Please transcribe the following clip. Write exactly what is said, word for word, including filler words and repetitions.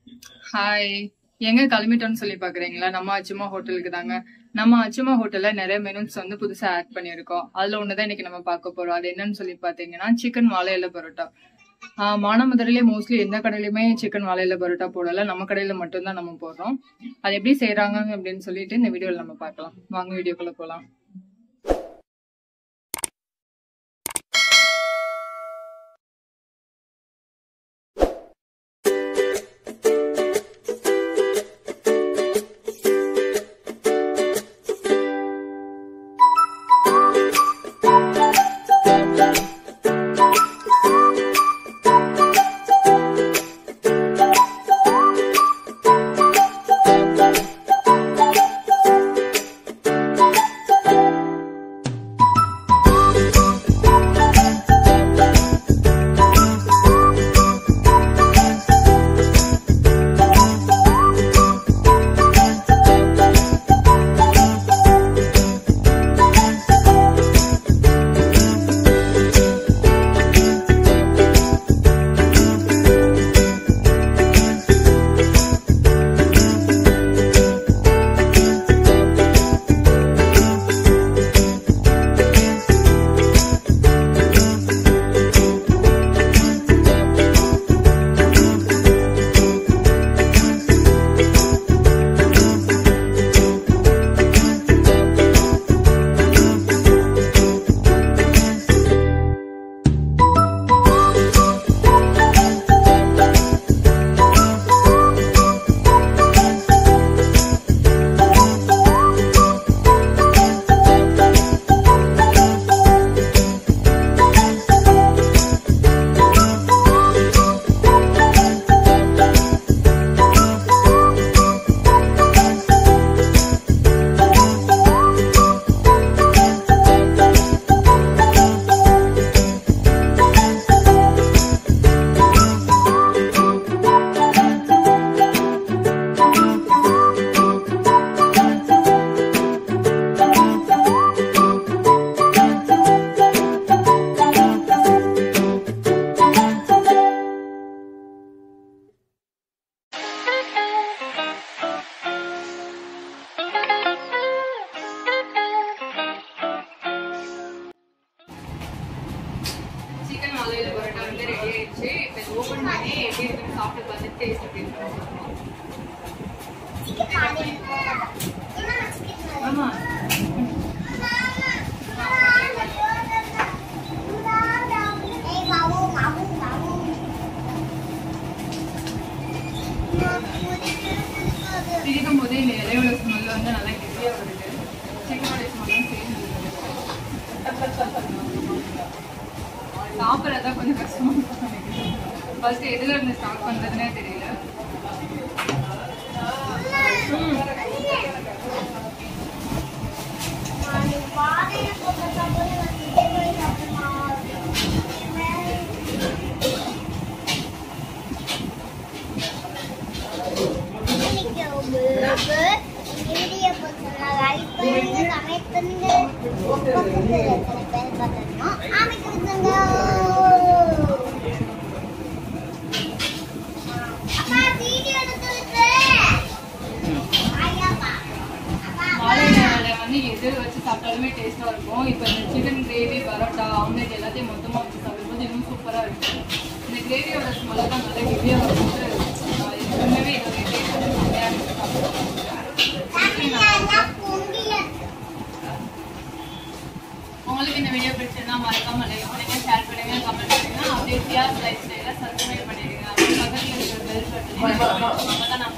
Hi, எங்க கிளம்பிட்டோம்னு சொல்லி பாக்குறீங்களா? நம்ம அச்சுமா ஹோட்டலுக்கு தாங்க. நம்ம அச்சுமா ஹோட்டல்ல நிறைய மெனூஸ் வந்து புதுசா ஆட் பண்ணிருக்கோம். அதுல ஒண்ணுதான் இன்னைக்கு நம்ம பார்க்க போறோம். அது என்னன்னு சொல்லி பாத்தீங்கன்னா சிக்கன் வாழை இலை பரோட்டா. ஆஹ் மானாமதுரையிலே மோஸ்ட்லி எந்த கடையிலுமே சிக்கன் வாழை இலை பரோட்டா போடல. நம்ம கடையில மட்டும்தான் நம்ம போடுறோம். அது எப்படி செய்யறாங்க அப்படின்னு சொல்லிட்டு இந்த வீடியோல நம்ம பார்க்கலாம். வாங்க வீடியோக்குள்ள போலாம். சிக்கன் வாழை இலை பரோட்டா வந்து ரெடி ஆயிடுச்சு. இப்போ இது ஓபன் பண்ணி எப்படி இருக்குன்னு சாப்பிட்டு பார்த்து டேஸ்ட் எப்படி இருக்கும். ஆமா பிரிக்கும் போதே இந்த இலையோட ஸ்மெல் வந்து நல்லா ஹெவியா வருது. சிக்கனோட ஸ்மெல்லும் சேர்ந்து சாப்பிட்றதா கொஞ்சம் கஷ்டமா நினைக்கிறேன். ஃபர்ஸ்ட் எதுல இருந்து ஸ்டார்ட் பண்றதுன்னே தெரியல. எது வச்சு சாப்பிட்டாலுமே டேஸ்டா இருக்கும். இப்போ இந்த சிக்கன் கிரேவி, பரோட்டா, ஆம்லேட் எல்லாத்தையும் மொத்தமாக வச்சு சாப்பிடும்போது இன்னும் சூப்பராக இருக்கும். இந்த கிரேவியோட ஸ்மெல்ல தான் நல்லா ஹெவியாக வரும்போது உண்மையாகவே இதோடைய டேஸ்ட் வந்து செம்மையாக இருக்கு. உங்களுக்கு இந்த வீடியோ பிடிச்சிருந்தா மறக்காம லைக் பண்ணுங்க, ஷேர் பண்ணுங்க, கமெண்ட் பண்ணுங்க. அப்படியே சியாஸ் லைஃப் ஸ்டைல சப்ஸ்கிரைப் பண்ணிடுங்க. அப்படி பக்கத்தில் இருக்கிற பெல் பட்டனை